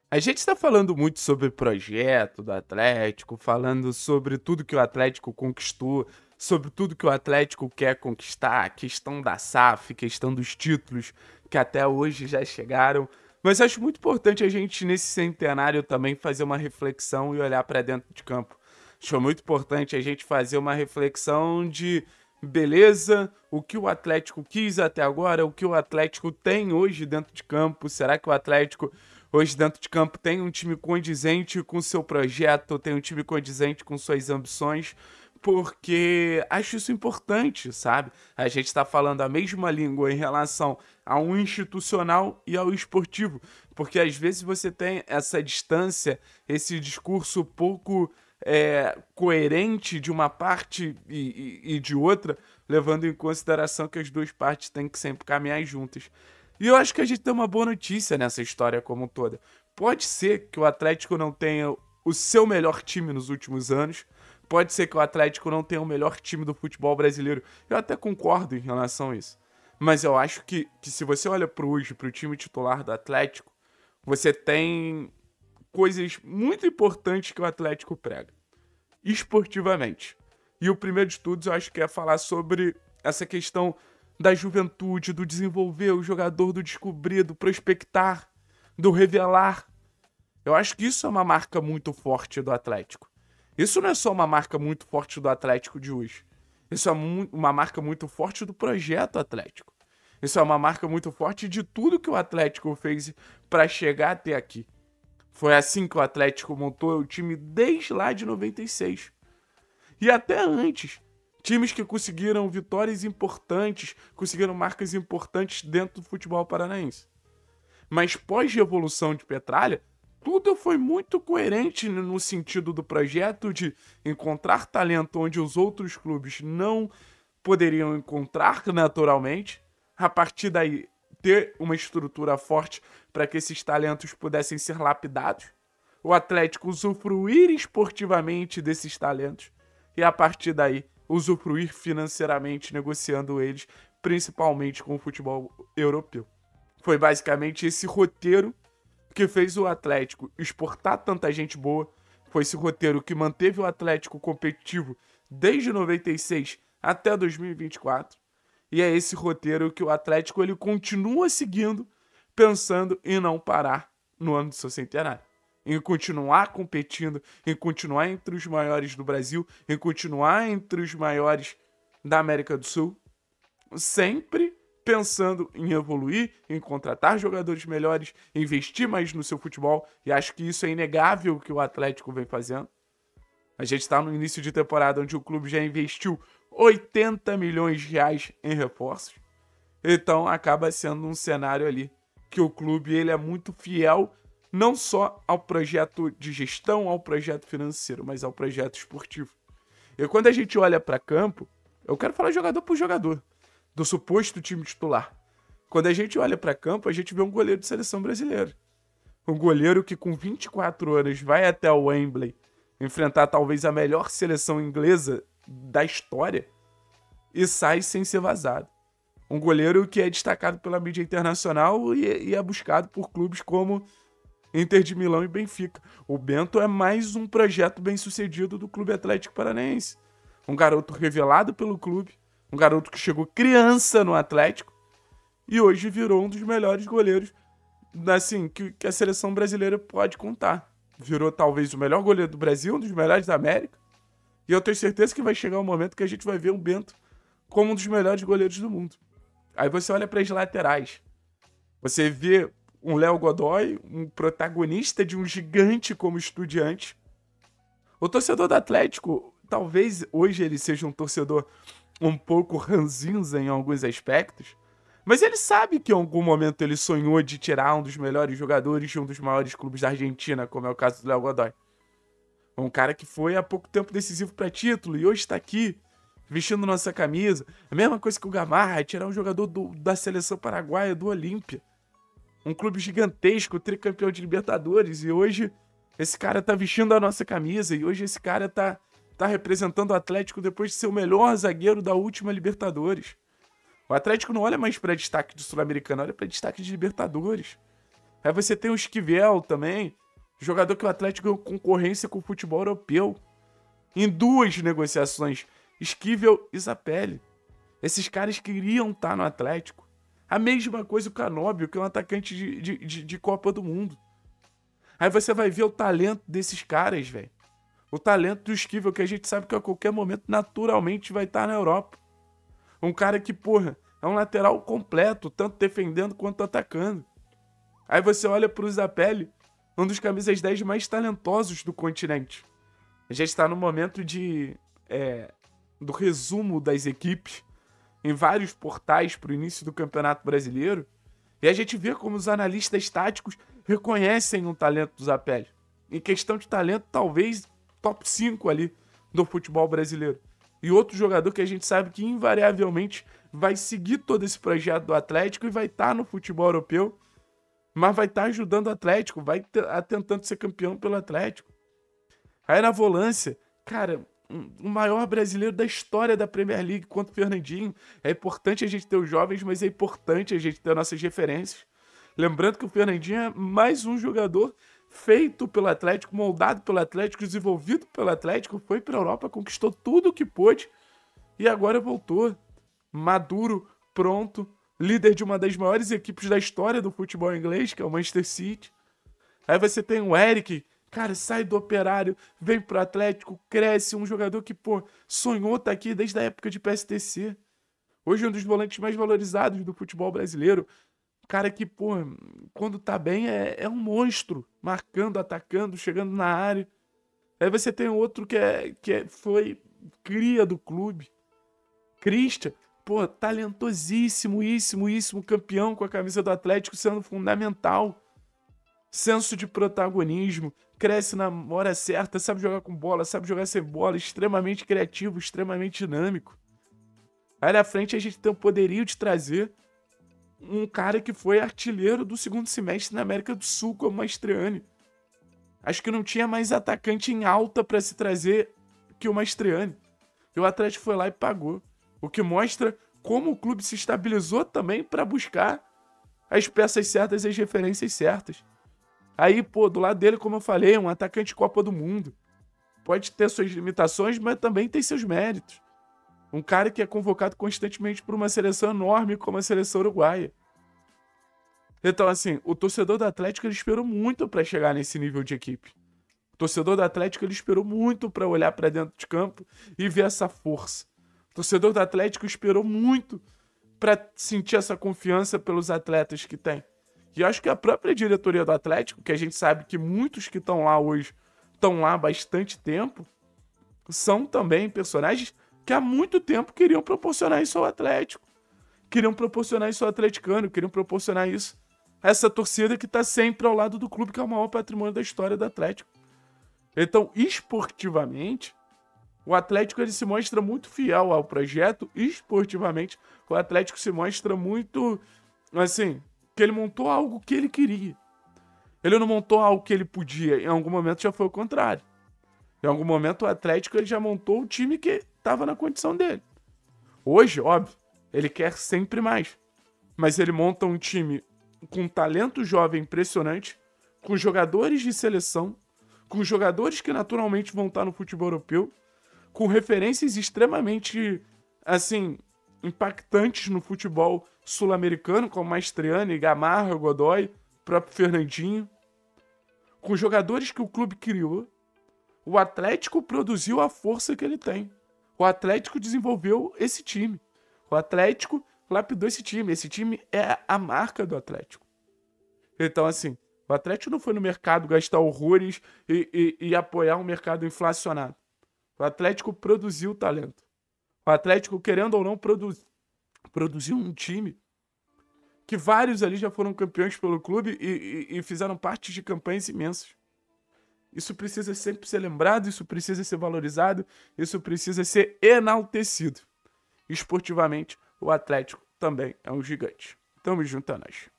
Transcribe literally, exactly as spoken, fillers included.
A gente está falando muito sobre o projeto do Atlético, falando sobre tudo que o Atlético conquistou, sobre tudo que o Atlético quer conquistar, questão da S A F, questão dos títulos que até hoje já chegaram. Mas acho muito importante a gente, nesse centenário, também fazer uma reflexão e olhar para dentro de campo. Acho muito importante a gente fazer uma reflexão de beleza, o que o Atlético quis até agora, o que o Atlético tem hoje dentro de campo. Será que o Atlético hoje dentro de campo tem um time condizente com seu projeto, tem um time condizente com suas ambições? Porque acho isso importante, sabe? A gente está falando a mesma língua em relação ao institucional e ao esportivo, porque às vezes você tem essa distância, esse discurso pouco é, coerente de uma parte e, e, e de outra, levando em consideração que as duas partes têm que sempre caminhar juntas. E eu acho que a gente tem uma boa notícia nessa história como um toda. Pode ser que o Atlético não tenha o seu melhor time nos últimos anos, pode ser que o Atlético não tenha o melhor time do futebol brasileiro. Eu até concordo em relação a isso. Mas eu acho que, que se você olha para hoje, para o time titular do Atlético, você tem coisas muito importantes que o Atlético prega, esportivamente. E o primeiro de tudo, eu acho que é falar sobre essa questão da juventude, do desenvolver o jogador, do descobrir, do prospectar, do revelar. Eu acho que isso é uma marca muito forte do Atlético. Isso não é só uma marca muito forte do Atlético de hoje. Isso é uma marca muito forte do projeto Atlético. Isso é uma marca muito forte de tudo que o Atlético fez para chegar até aqui. Foi assim que o Atlético montou o time desde lá de noventa e seis. E até antes. Times que conseguiram vitórias importantes, conseguiram marcas importantes dentro do futebol paranaense. Mas pós-revolução de Petralha, tudo foi muito coerente no sentido do projeto de encontrar talento onde os outros clubes não poderiam encontrar naturalmente. A partir daí, ter uma estrutura forte para que esses talentos pudessem ser lapidados. O Atlético usufruir esportivamente desses talentos. E a partir daí, usufruir financeiramente, negociando eles, principalmente com o futebol europeu. Foi basicamente esse roteiro que fez o Atlético exportar tanta gente boa, foi esse roteiro que manteve o Atlético competitivo desde noventa e seis até dois mil e vinte e quatro, e é esse roteiro que o Atlético ele continua seguindo, pensando em não parar no ano do seu centenário. Em continuar competindo, em continuar entre os maiores do Brasil, em continuar entre os maiores da América do Sul, sempre pensando em evoluir, em contratar jogadores melhores, investir mais no seu futebol, e acho que isso é inegável que o Atlético vem fazendo. A gente está no início de temporada onde o clube já investiu oitenta milhões de reais em reforços, então acaba sendo um cenário ali que o clube ele é muito fiel não só ao projeto de gestão, ao projeto financeiro, mas ao projeto esportivo. E quando a gente olha para campo, eu quero falar jogador por jogador, do suposto time titular. Quando a gente olha para campo, a gente vê um goleiro de seleção brasileira. Um goleiro que com vinte e quatro anos vai até o Wembley enfrentar talvez a melhor seleção inglesa da história e sai sem ser vazado. Um goleiro que é destacado pela mídia internacional e é buscado por clubes como Inter de Milão e Benfica. O Bento é mais um projeto bem sucedido do Clube Atlético Paranaense. Um garoto revelado pelo clube, um garoto que chegou criança no Atlético e hoje virou um dos melhores goleiros assim, que, que a seleção brasileira pode contar. Virou talvez o melhor goleiro do Brasil, um dos melhores da América. E eu tenho certeza que vai chegar um momento que a gente vai ver o Bento como um dos melhores goleiros do mundo. Aí você olha para as laterais. Você vê um Léo Godoy, um protagonista de um gigante como Estudiante. O torcedor do Atlético, talvez hoje ele seja um torcedor um pouco ranzinza em alguns aspectos, mas ele sabe que em algum momento ele sonhou de tirar um dos melhores jogadores de um dos maiores clubes da Argentina, como é o caso do Léo Godoy. Um cara que foi há pouco tempo decisivo para título e hoje está aqui, vestindo nossa camisa. A mesma coisa que o Gamarra, tirar um jogador do, da seleção paraguaia, do Olímpia. Um clube gigantesco, tricampeão de Libertadores, e hoje esse cara tá vestindo a nossa camisa, e hoje esse cara tá, tá representando o Atlético depois de ser o melhor zagueiro da última Libertadores. O Atlético não olha mais para destaque de Sul-Americano, olha para destaque de Libertadores. Aí você tem o Esquivel também, jogador que o Atlético ganhou concorrência com o futebol europeu. Em duas negociações, Esquivel e Zapelli. Esses caras queriam estar no Atlético. A mesma coisa o Canóbio, que é um atacante de, de, de, de Copa do Mundo. Aí você vai ver o talento desses caras, velho. O talento do Esquivel, que a gente sabe que a qualquer momento naturalmente vai estar na Europa. Um cara que, porra, é um lateral completo, tanto defendendo quanto atacando. Aí você olha pro Zapelli, um dos camisas dez mais talentosos do continente. A gente está no momento de, é, do resumo das equipes em vários portais para o início do Campeonato Brasileiro. E a gente vê como os analistas táticos reconhecem o talento do Zapelli. Em questão de talento, talvez top cinco ali do futebol brasileiro. E outro jogador que a gente sabe que invariavelmente vai seguir todo esse projeto do Atlético e vai estar no futebol europeu, mas vai estar ajudando o Atlético, vai estar tentando ser campeão pelo Atlético. Aí na volância, cara, o maior brasileiro da história da Premier League quanto o Fernandinho. É importante a gente ter os jovens, mas é importante a gente ter nossas referências. Lembrando que o Fernandinho é mais um jogador feito pelo Atlético, moldado pelo Atlético, desenvolvido pelo Atlético, foi para a Europa, conquistou tudo o que pôde e agora voltou. Maduro, pronto, líder de uma das maiores equipes da história do futebol inglês, que é o Manchester City. Aí você tem o Eric, cara, sai do Operário, vem pro Atlético, cresce, um jogador que, pô, sonhou estar aqui desde a época de P S T C. Hoje é um dos volantes mais valorizados do futebol brasileiro. Cara que, pô, quando tá bem é, é um monstro, marcando, atacando, chegando na área. Aí você tem outro que, é, que é, foi cria do clube. Christian, pô, talentosíssimo, íssimo, íssimo, campeão com a camisa do Atlético, sendo fundamental. Senso de protagonismo, cresce na hora certa, sabe jogar com bola, sabe jogar sem bola, extremamente criativo, extremamente dinâmico. Aí na frente a gente tem o poderio de trazer um cara que foi artilheiro do segundo semestre na América do Sul, como o Mastriani. Acho que não tinha mais atacante em alta para se trazer que o Mastriani. E o Atlético foi lá e pagou. O que mostra como o clube se estabilizou também para buscar as peças certas e as referências certas. Aí, pô, do lado dele, como eu falei, um atacante Copa do Mundo. Pode ter suas limitações, mas também tem seus méritos. Um cara que é convocado constantemente por uma seleção enorme como a seleção uruguaia. Então, assim, o torcedor do Atlético ele esperou muito para chegar nesse nível de equipe. O torcedor do Atlético ele esperou muito para olhar para dentro de campo e ver essa força. O torcedor do Atlético esperou muito para sentir essa confiança pelos atletas que tem. E eu acho que a própria diretoria do Atlético, que a gente sabe que muitos que estão lá hoje estão lá há bastante tempo, são também personagens que há muito tempo queriam proporcionar isso ao Atlético. Queriam proporcionar isso ao atleticano, queriam proporcionar isso a essa torcida que está sempre ao lado do clube, que é o maior patrimônio da história do Atlético. Então, esportivamente, o Atlético ele se mostra muito fiel ao projeto. Esportivamente, o Atlético se mostra muito, assim, que ele montou algo que ele queria. Ele não montou algo que ele podia. Em algum momento já foi o contrário. Em algum momento o Atlético ele já montou o time que estava na condição dele. Hoje, óbvio, ele quer sempre mais. Mas ele monta um time com um talento jovem impressionante, com jogadores de seleção, com jogadores que naturalmente vão estar no futebol europeu, com referências extremamente, assim, impactantes no futebol sul-americano, como Mastriani, Gamarra, Godoy, próprio Fernandinho. Com jogadores que o clube criou, o Atlético produziu a força que ele tem. O Atlético desenvolveu esse time. O Atlético lapidou esse time. Esse time é a marca do Atlético. Então, assim, o Atlético não foi no mercado gastar horrores e, e, e apoiar um mercado inflacionado. O Atlético produziu talento. O Atlético, querendo ou não, produz, produziu um time que vários ali já foram campeões pelo clube e, e, e fizeram parte de campanhas imensas. Isso precisa sempre ser lembrado, isso precisa ser valorizado, isso precisa ser enaltecido. Esportivamente, o Atlético também é um gigante. Tamo junto a nós.